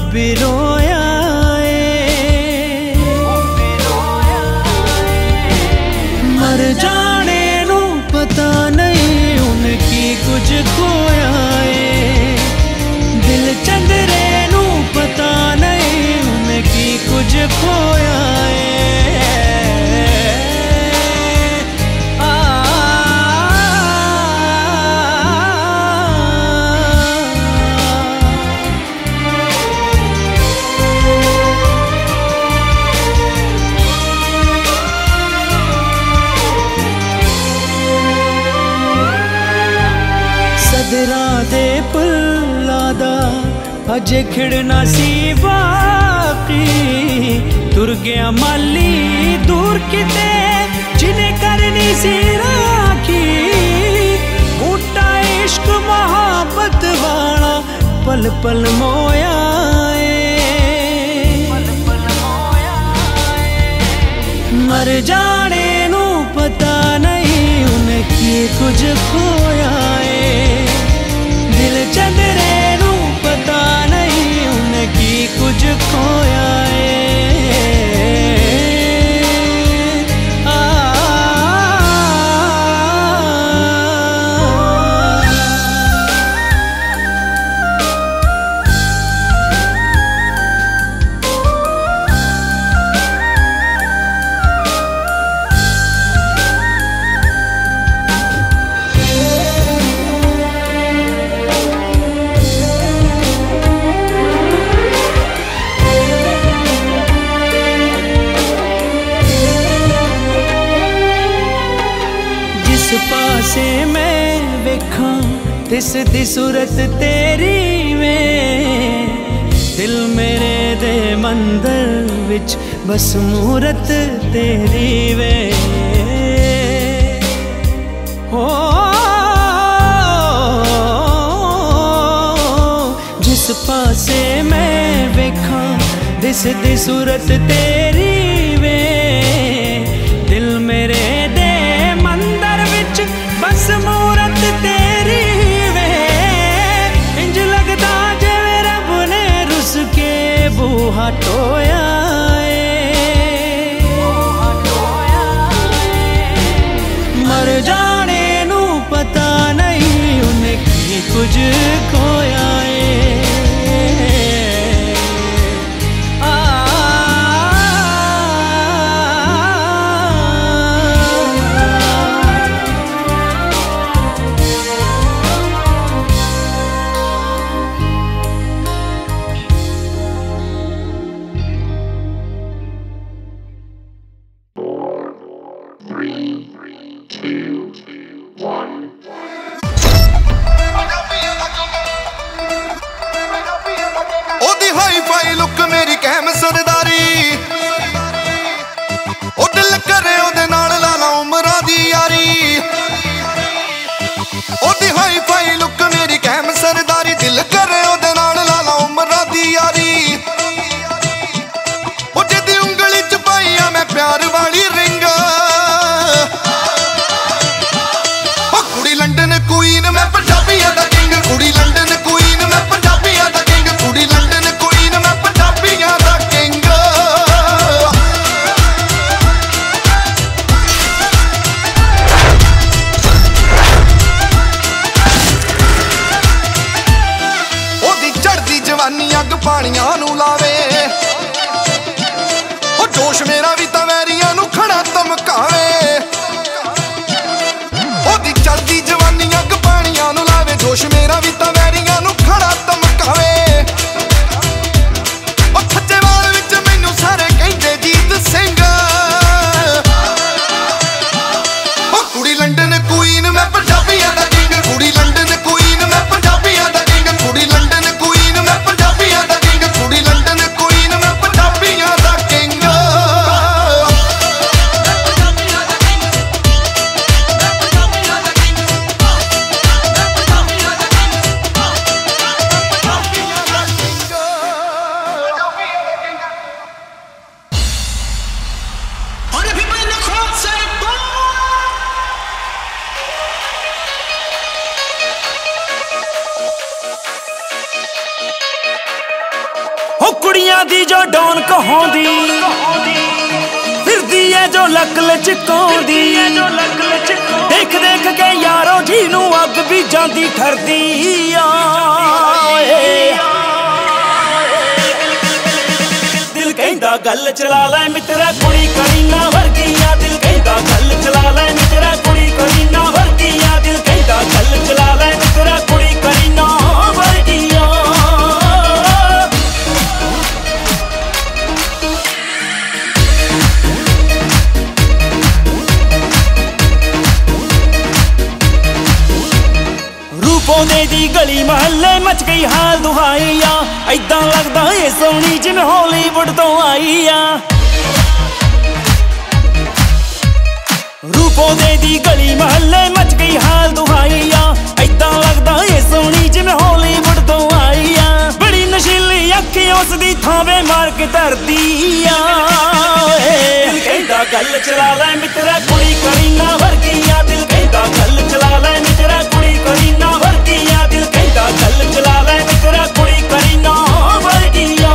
भी रोया मर जाने नू पता नहीं उनकी कुछ खोया दिल चंदरे नू पता नहीं उनकी कुछ खोया सदरा दे पुल्ला दा अजे खिड़ना सी बाकी तुर गया माली दूर किते जिन्हें करनी सी राखी बूटा इश्क मोहब्बत वाला पल पल मोया मर जाने नू पता नहीं उनकी कुछ खोया दिल चंदरे नू पता नहीं उनकी कुछ खोया पासे मैं वेखा तिस दी सूरत तेरी में दिल मेरे दे मंदिर विच बस मूरत तेरी वे हो जिस पासे मैं वेखा तिस दी सूरत तेरी वे दिल मेरे दे मंदिर विच बस मूरत तेरी वे इंज लगदा जिवें रब ने रुस के बूहा टोया मर जाने नू पता नहीं उनकी कुछ खोया पानियां नू लावे ओ जोश मेरा भी तां वैरियां नू कुड़ियां दी जो डॉन कहांदी फिरदी है जो लक लचकाउंदी देख देख के यारो जी नू अग भी जांदी ठरदी दिल कहंदा गल चला लै मित्रा कुड़ी करीना वर्गी आ दिल कहंदा गल चला लै मित्रा कुड़ी करीना वर्गी आ दिल कहंदा गल चला लै मित्रा कुड़ी करीना वर्गी पौधे दी गली महल्ले मच गई हाल दुहाई आ ऐदां लगदा ए सोहनी जिवें हॉलीवुड तो आई आ पौधे दी गली महल्ले मच गई हाल दुहाई आ ऐदां लगदा ए सोहनी जिवें हॉलीवुड तो आई आ बड़ी नशीली अखी उसदी थावे मार के धरदी आ दिल कहंदा गल चला लै मित्रा कुड़ी करीना वर्गी आ दिल कहंदा गल चला लै मित्रा कुड़ी करीना वर्गी आ दिल कहंदा गल चला लै मित्रा कुड़ी करीना वर्गी आ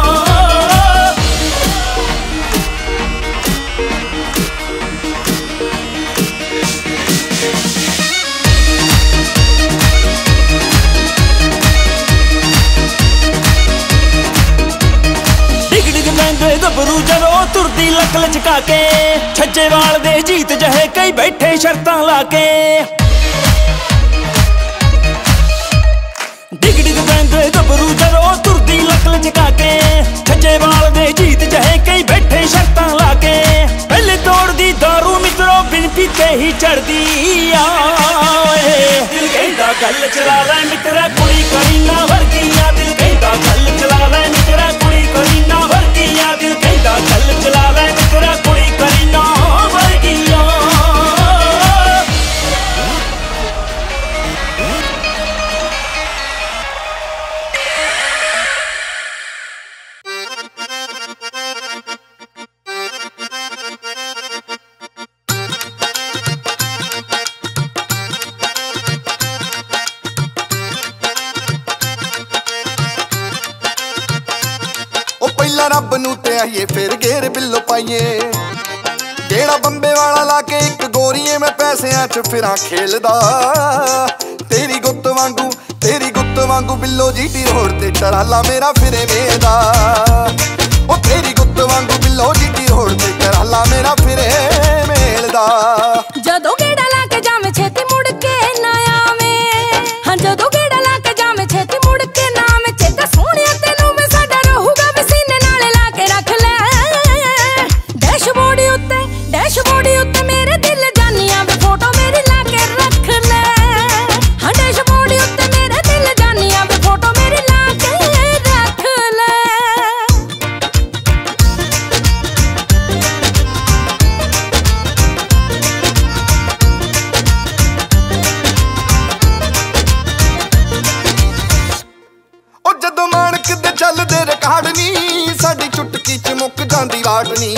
गभरू जदों तुरदी लक लचका के छज्जे वाल दे जीत जहे कई बैठे शर्तां लाके डिग डिग पैंदे गभरू जदों तुरदी लक लचका के छज्जे वाल दे जीत जहे कई बैठे शर्तां लाके पहले तोड़दी दारू मित्रों बिन पीते ही चढ़दी दिल कहंदा गल चला लै मित्रा कुड़ी करीना वर्गी आ दिल कहंदा गल चला लै मित्रा कुड़ी करीना वर्गी आ दिल कहंदा गल चला लै मित्रा कुड़ी करीना वर्गी आ रब नू ते आइए फिर घेर बिल्लो पाइए जेड़ा बंबे वाला लाके एक गोरीए में पैसियां च फिरां खेलदा तेरी गुत्त वांगू बिल्लो जीटी रोड ते टराला मेरा फिरे मेदा ओ तेरी गुत्त वांगू बिल्लो जीटी रोड ते टराला मेरा फिरे मेलदा जदों गेड़ा लाके जावे छेती मुड़ के ना आवे हां जदों गेड़ा लाके जावे छेती मुड़ के ना आवे चेता सोहणिया तैनू मैं साडा रहूगा डैशबोर्ड उत्ते मेरे दिल जानिया वे फोटो मेरी लाके रख ले हाँ डैशबोर्ड उत्ते मेरे दिल जानिया वे फोटो मेरी लाके रख ले ओ जदों माणक दे चलदे रिकार्ड नी साडी चुटकी च मुक जांदी वाट नी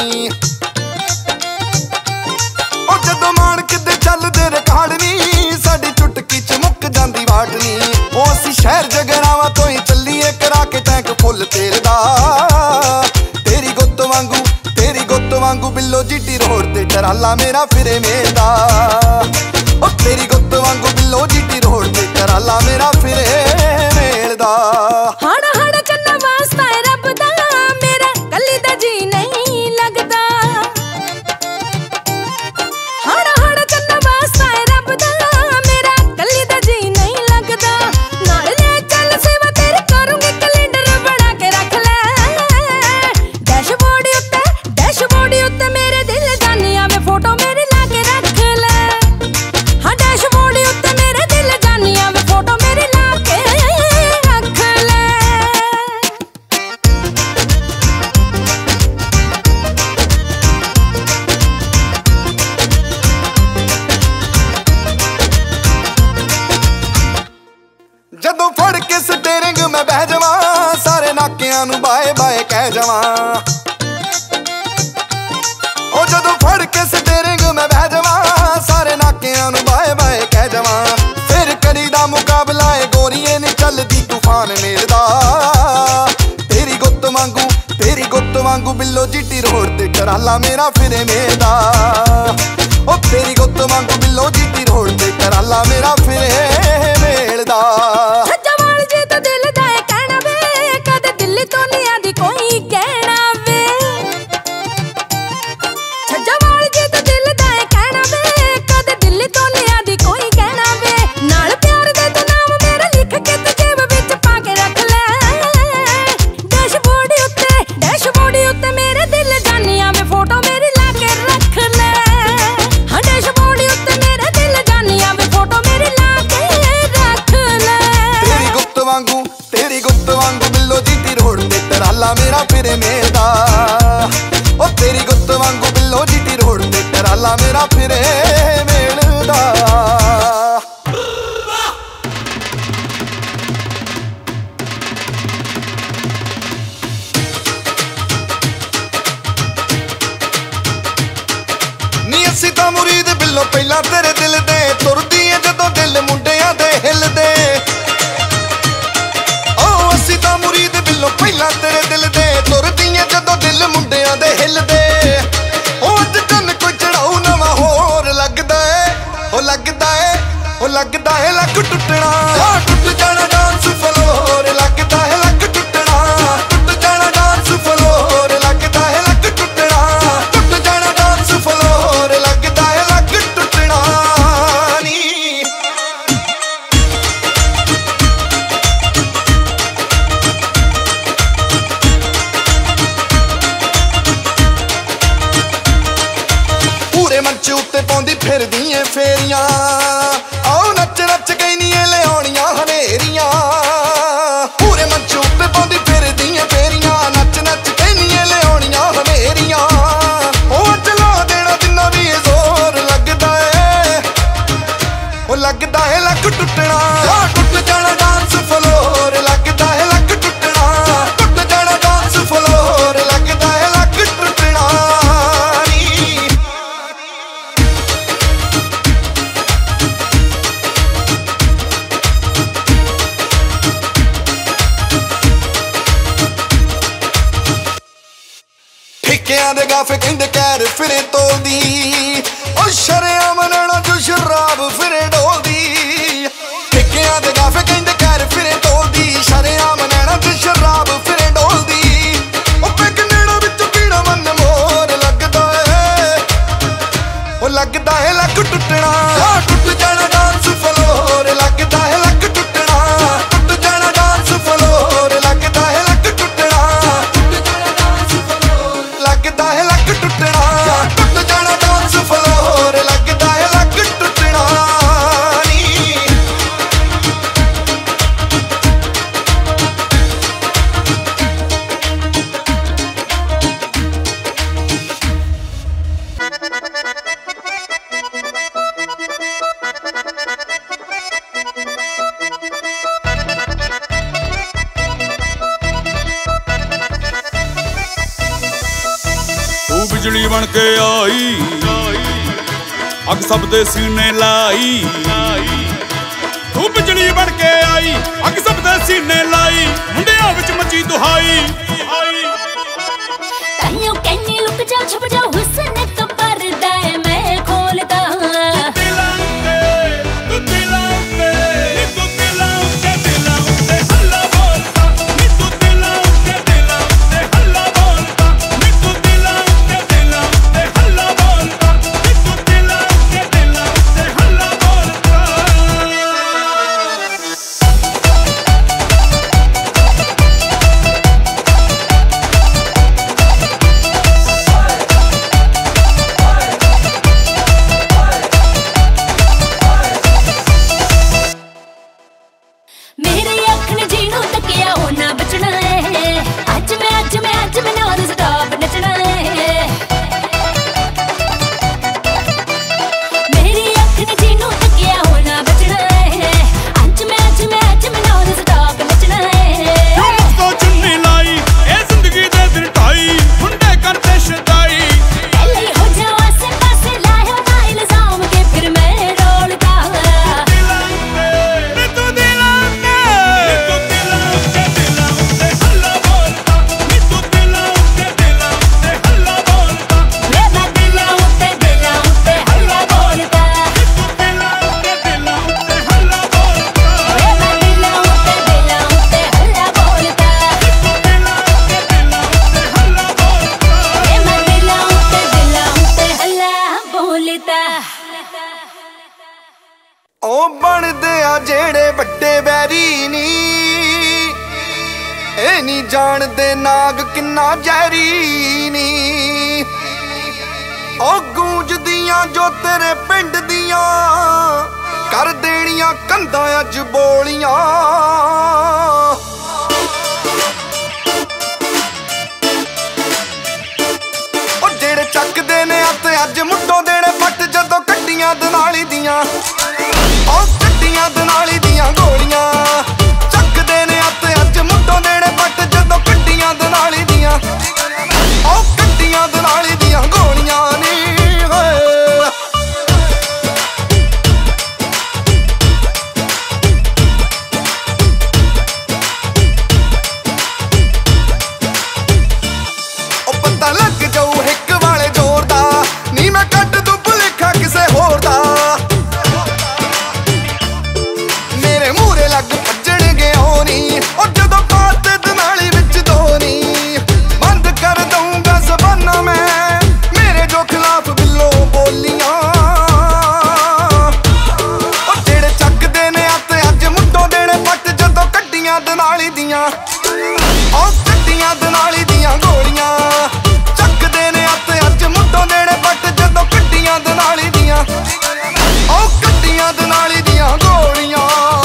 जदों माणक दे चलदे रिकार्ड नी साडी चुटकी च मुक जांदी वाट नी ओ असीं शहर जगरावां तो ही चलीए करा के टैंक फुल तेल दा तेरी गुत्त वांगू बिल्लो जीटी रोड ते टराला मेरा फिरे मेलदा ओ तेरी गुत्त वांगू बिल्लो जीटी रोड ते टराला मेरा फिरे मेलदा हाड़ा हाड़ा चन्ना वास्ता है रब दा मेरा कल्ली दा जी नहीं लगदा हाड़ा हाड़ा चन्ना वास्ता है रब दा मेरा कल्ली दा जी नहीं लगदा नाल ले चल सेवा तेरी करूंगी कैलेंडर बना के रख ले डैशबोर्ड उत्ते मेरे दिल जानिया वे फोटो मेरी लाके रख ले हाँ डैशबोर्ड उत्ते मेरे दिल जानिया वे फोटो मेरी लाके रख ले जदों फड़ के स्टेरिंग मैं बह जावां सारे नाकियां नू बाए बाए कह जावां ओ जदों फड़ के स्टेरिंग मैं बह जावां सारे नाकियां नू बाए बाए कह जावां फिर करी दा मुकाबला ए गोरीए नी चलदी तूफान मेरदा तेरी गुत्त वांगू ਟਰਾਲਾ ਮੇਰਾ ਫਿਰੇ ਮੇਲਦਾ ਉਹ ਤੇਰੀ ਗੁੱਤ ਵਾਂਗੂ ਬਿੱਲੋ ਜੀਟੀ ਰੋਡ ਤੇ ਟਰਾਲਾ ਮੇਰਾ ਫਿਰੇ ਮੇਲਦਾ ਜਵਾਲ ਜੇ ਤਾਂ ਦਿਲ ਦਾ ਏ ਕਹਿਣਾ ਵੇ ਕਦੇ ਦਿੱਲੀ ਤੋਂ ਨਹੀਂ ਆਂਦੀ ਕੋਈ ਕਹਿਣਾ ਵੇ ਜਵਾਲ ਜੇ ਤਾਂ ਦਿਲ ਦਾ ਏ ਕਹਿਣਾ ਵੇ ਕਦੇ ਦਿੱਲੀ ਤੋਂ ਨਹੀਂ ਆਂਦੀ ਕੋਈ ਕਹਿਣਾ ਵੇ ਨਾਲ ਪਿਆਰ ਦੇ ਤੂੰ ਨਾਮ ਮੇਰਾ ਲਿਖ ਕੇ ਤੇ ਜੇਬ ਵਿੱਚ ਪਾ ਕੇ ਰੱਖ ਲੈ ਡੈਸ਼ਬੋਰਡ ਉੱਤੇ ਮੇਰੇ ਦਿਲ ਜਾਨੀਆਂ ਵੇ ਫੋਟੋ ਮੇਰੀ ਲਾ ਕੇ ਰੱਖ ਲੈ ਹਾਂ ਡੈਸ਼ਬੋਰਡ ਉੱਤੇ ਮੇਰੇ ਦਿਲ ਜਾਨੀਆਂ ਵੇ ਫੋਟੋ ਮੇਰੀ ਲਾ ਕੇ ਰੱਖ ਲੈ ਤੇਰੀ ਗੁੱਤ ਵਾਂਗੂ ਬਿੱਲੋ ਜੀਟੀ ਰੋਡ ਤੇ ਟਰਾਲਾ ਮੇਰਾ ਫਿਰੇ ਮੇਲਦਾ ਉਹ ਤੇਰੀ ਗੁੱਤ ਵਾਂਗੂ ਬਿੱਲੋ ਜੀਟੀ ਰੋਡ ਤੇ ਟਰਾਲਾ ਮੇਰਾ ਫਿਰੇ ਮੇਲਦਾ ਅਸੀਂ ਤਾਂ ਮੁਰੀਦ ਬਿੱਲੋ ਪਹਿਲਾਂ ਤੇਰੇ ਦਿਲ ਦੇ ਤੁਰਦੀ ਏ ਜਦੋਂ ਦਿਲ ਮੁੰਡਿਆਂ ਦੇ ਹਿੱਲਦੇ ਓ ਅਸੀਂ ਤਾਂ ਮੁਰੀਦ ਬਿੱਲੋ ਪਹਿਲਾਂ ਤੇਰੇ ਦਿਲ ਦੇ ਤੁਰਦੀ ਏ ਜਦੋਂ ਦਿਲ ਮੁੰਡਿਆਂ ਦੇ ਹਿੱਲਦੇ ਓ ਅੱਜ ਕੰਨ ਕੋਈ ਚੜਾਉ ਨਵਾਂ ਹੋਰ ਲੱਗਦਾ ਏ ਓ ਲੱਗਦਾ ਏ ਓ ਲੱਗਦਾ ਏ ਲੱਕ ਟੁੱਟਣਾ ਟੁੱਟ ਜਾਣਾ ਡਾਂਸ ਫਲੋਰ ਲੱਗਦਾ ਏ ਲੱਕ ਟੁੱਟਣਾ ਟੁੱਟ ਜਾਣਾ ਡਾਂਸ ਫਲੋਰ ਲੱਗਦਾ ਏ ਲੱਕ ਟੁੱਟਣਾ ਟੁੱਟ ਜਾਣਾ ਡਾਂਸ ਫਲੋਰ ਮੰਚ ਉੱਤੇ ਪਾਉਂਦੀ ਫਿਰਦੀ ਏ ਫੇਰੀਆਂ ਆਓ ਨੱਚ ਨੱਚ ਗਈਨੀਏ ਲਿਆਉਣੀਆਂ ਹਨੇਰੀਆਂ ਪੂਰੇ ਮੰਚ ਉੱਤੇ ਪਾਉਂਦੀ ਫਿਰਦੀ ਏ ਫੇਰੀਆਂ ਨੱਚ ਨੱਚ ਗਈਨੀਏ ਲਿਆਉਣੀਆਂ ਹਨੇਰੀਆਂ ਉਹ ਚਲਾ ਦੇਣਾ ਜਿੰਨਾ ਵੀ ਜ਼ੋਰ ਲੱਗਦਾ ਏ ਉਹ ਲੱਗਦਾ ਏ ਲੱਕ ਟੁੱਟਣਾ ਟੁੱਟ ਜਾਣਾ ਡਾਂਸ ਫਲੋਰ ਲੱਗਦਾ ਏ ਲੱਕ ਟੁੱਟਣਾ ਟੁੱਟ ਜਾਣਾ ਡਾਂਸ ਫਲੋਰ ਲੱਗਦਾ ਏ ਲੱਕ ਟੁੱਟਣਾ ਠੇਕਿਆਂ ਦੇ ਗਾਫੇ ਕਹਿੰਦੇ ਕਹਿਰ ਫਿਰੇ ਤੋਲਦੀ ਓ ਸ਼ਰੇਆਮ ਨੈਣਾ ਜੋ ਸ਼ਰਾਬ ਫਿਰੇ ਡੋਲਦੀ ਠੇਕਿਆਂ ਦੇ ਗਾਫੇ ਕਹਿੰਦੇ ਕਹਿਰ ਫਿਰੇ ਤੋਲਦੀ ਸ਼ਰੇਆਮ ਨੈਣਾ ਜੋ ਸ਼ਰਾਬ ਫਿਰੇ ਡੋਲਦੀ ਓ ਪੈਕ ਨੈਣਾ ਵਿੱਚ ਪੀੜਾ ਮਨ ਮੋਰ ਲੱਗਦਾ ਏ ਓ ਲੱਗਦਾ ਏ ਲੱਕ ਟੁੱਟਣਾ ਟੁੱਟ ਜਾਣਾ ਡਾਂਸ ਫਲੋਰ ਲੱਗਦਾ ਏ ਲੱਕ ਟੁੱਟਣਾ ਟੁੱਟ ਜਾਣਾ ਡਾਂਸ ਫਲੋਰ ਲੱਗਦਾ ਏ ਲੱਕ ਟੁੱਟਣਾ ਲੱਗਦਾ ਏ ਲੱਕ ਟੁੱਟਣਾ ਟੁੱਟ ਜਾਣਾ ਡਾਂਸ ਫਲੋਰ ਲੱਗਦਾ ਏ ਲੱਕ ਟੁੱਟਣਾ ਨੀ बिजली बन के आई अग सब दे सीने लाई तू बिजली बन के आई अग सब दे सीने लाई मुंडिया विच मची दुहाई ताइयों कहनी लुक जा छुप जा हुस्न तो पर्दा है मैं खोलता ਉਹ ਬਣਦੇ ਆ ਜਿਹੜੇ ਵੱਡੇ ਵੈਰੀ ਨੀ, ਇਹ ਨਹੀਂ ਜਾਣਦੇ ਨਾਗ ਕਿੰਨਾ ਜ਼ਹਿਰੀ ਨੀ। ਉਹ ਗੂੰਜਦੀਆਂ ਜੋ ਤੇਰੇ ਪਿੰਡ ਦੀਆਂ, ਕਰ ਦੇਣੀਆਂ ਕੰਧਾਂ ਅੱਜ ਬੋਲੀਆਂ। ਉਹ ਜਿਹੜੇ ਚੱਕਦੇ ਨੇ ਹੱਥ ਅੱਜ ਮੁੱਢੋਂ ਦੇਣੇ ਪੱਟ, ਜਦੋਂ ਕੱਟੀਆਂ ਦਨਾਲੀ ਦੀਆਂ, ਉਹ ਕੱਟੀਆਂ ਦਨਾਲੀ ਦੀਆਂ ਗੋਲੀਆਂ। ਚੱਕਦੇ ਨੇ ਹੱਥ ਅੱਜ ਮੁੱਢੋਂ ਦੇਣੇ ਪੱਟ, ਜਦੋਂ ਕੱਟੀਆਂ ਦਨਾਲੀ ਦੀਆਂ, ਉਹ ਕੱਟੀਆਂ ਦਨਾਲੀ ਦੀਆਂ ਗੋਲੀਆਂ ਨੀ। ਲੱਗ ਜਾਊ ਹਿੱਕ ਵਾਲੇ ਜ਼ੋਰ ਦਾ, ਨੀ ਮੈਂ ਕੱਢ ਦੂੰ ਭੁਲੇਖਾ ਕਿਸੇ ਹੋਰ ਦਾ। ਮੇਰੇ ਮੂਹਰੇ ਲੱਗ ਭੱਜਣਗੇ ਉਹ ਨੀ, ਉਹ ਜਦੋਂ ਬਾਤ ਦਨਾਲੀ ਵਿੱਚ ਦੋ ਨੀ। ਬੰਦ ਕਰ ਦਊਂਗਾ ਜ਼ਬਾਨਾਂ ਮੈਂ, ਮੇਰੇ ਜੋ ਖਿਲਾਫ ਬਿੱਲੋਂ ਬੋਲੀਆਂ। ਉਹ ਜਿਹੜੇ ਚੱਕਦੇ ਨੇ ਹੱਥ ਅੱਜ ਮੁੱਢੋਂ ਦੇਣੇ ਪੱਟ, ਜਦੋਂ ਕੱਢੀਆਂ ਦਨਾਲੀ ਦੀਆਂ, ਉਹ ਕੱਢੀਆਂ ਦਨਾਲੀ ਦੀਆਂ ਗੋਲੀਆਂ। ਜਦੋਂ ਕੱਟੀਆਂ ਦਨਾਲੀ ਦੀਆਂ, ਉਹ ਕੱਟੀਆਂ ਦਨਾਲੀ ਦੀਆਂ ਗੋਲੀਆਂ।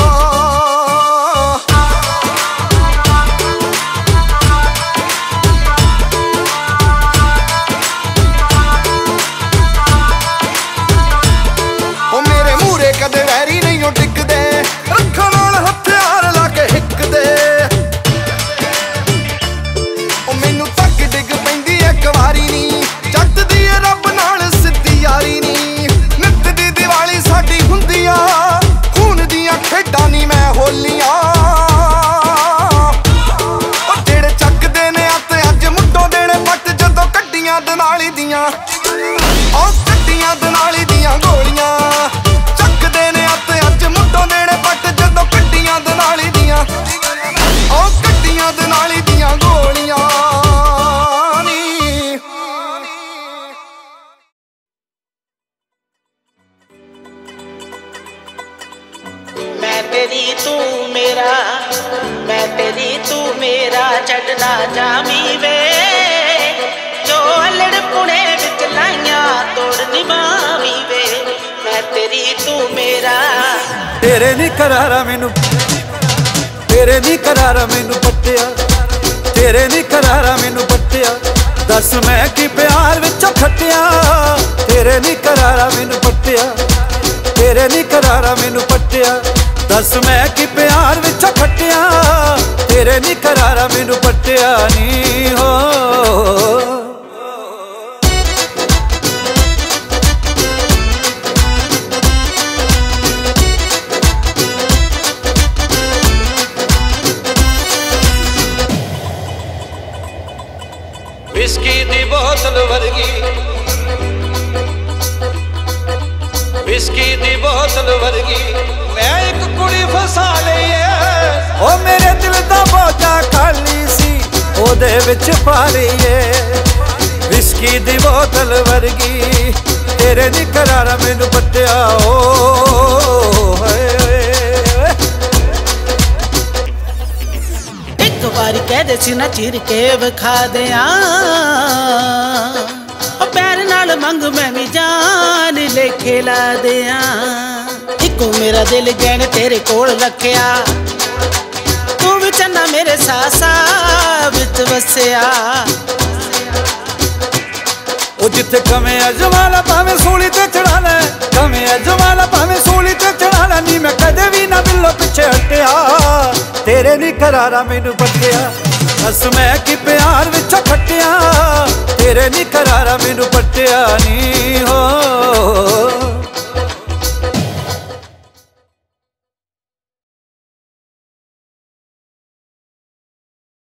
ਉਹ ਮੇਰੇ ਮੂਹਰੇ ਕਦੇ ਵੈਰੀ ਨਹੀਂ ਉਹ ਟਿਕਦੇ, ਰੱਖਾਂ ਨਾਲ ਹਥਿਆਰ ਲਾ ਕੇ ਹਿੱਕਦੇ। ਉਹ ਮੈਨੂੰ ਤੱਕ ਡਿੱਗ ਪੈਂਦੀ ਇੱਕ ਵਾਰੀ ਨੀ, ਜੱਟ ਦੀ ਰੱਬ ਨਾਲ ਸਿੱਧੀ ਯਾਰੀ ਨੀ। ਨਿੱਤ ਦੀ ਦੀਵਾਲੀ ਸਾਡੀ ਹੁੰਦੀ ਆ, ਖੂਨ ਦੀਆਂ ਖੇਡਾਂ ਨੀ ਮੈਂ ਹੋਲੀਆਂ। ਉਹ ਜਿਹੜੇ ਚੱਕਦੇ ਨੇ ਹੱਥ ਅੱਜ ਮੁੱਢੋਂ ਦੇਣੇ ਪੱਟ, ਜਦੋਂ ਕੱਢੀਆਂ ਦਨਾਲੀ ਦੀਆਂ, ਉਹ ਕੱਢੀਆਂ ਦਨਾਲੀ ਦੀਆਂ ਗੋਲੀਆਂ। ਚੱਕਦੇ ਨੇ ਹੱਥ ਅੱਜ ਮੁੱਢੋਂ ਦੇਣੇ ਪੱਟ, ਜਦੋਂ ਕੱਢੀਆਂ ਦਨਾਲੀ ਦੀਆਂ, ਉਹ ਕੱਢੀਆਂ ਦਨਾਲੀ ਦੀਆਂ ਗੋਲੀਆਂ। तेरी तू मेरा, मैं तेरी तू मेरा, छड्डना जामी वे। जो अलड़ पुणे विच लाइयां तोड़ निभावी वे, मैं तेरी तू मेरा। तेरे नी करारा मैनू, तेरे नी करारा मैनू पट्टिया, तेरे नी करारा मैनू पट्टिया। दस मैं की प्यार विचों खट्टिया, तेरे नी करारा मैनू पट्टिया, तेरे नी करारा मैनू पट्टिया। दस मैं की प्यार विचों खट्टिया, तेरे नी करारा मैनू पट्टिया नी हो। विस्की दी बोतल वर्गी, विस्की दी बोतल वर्गी, मैं एक कुड़ी फसा लई है। ओ मेरे दिल दा बोझा खाली सी, ओदे विच पा लईए। विस्की दी बोतल वर्गी, तेरे नी करारा मैनू पट्टिया ओ। एक बारी कह दे सी ना चीर के विखा दियां, पैर नाल मंग मैं भी जान लेके ला दियां। इको मेरा दिल गहन तेरे कोल रखिया, तू भी चन्ना मेरे सासा विच वसिया। ओ जिथे कमे अजवाला भावें सूली ते चढ़ा ले, कमे अजवाला भावें सूली ते चढ़ा ले। नी मैं कदे भी ना बिल्लो पिछे हटिया, तेरे नी करारा मैनू पट्टिया। दस मैं की प्यार विचों खट्टिया, तेरे नी